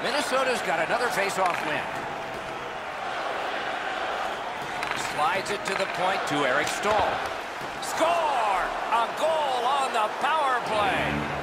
Minnesota's got another face-off win. Slides it to the point to Eric Staal. Score! A goal on the power play.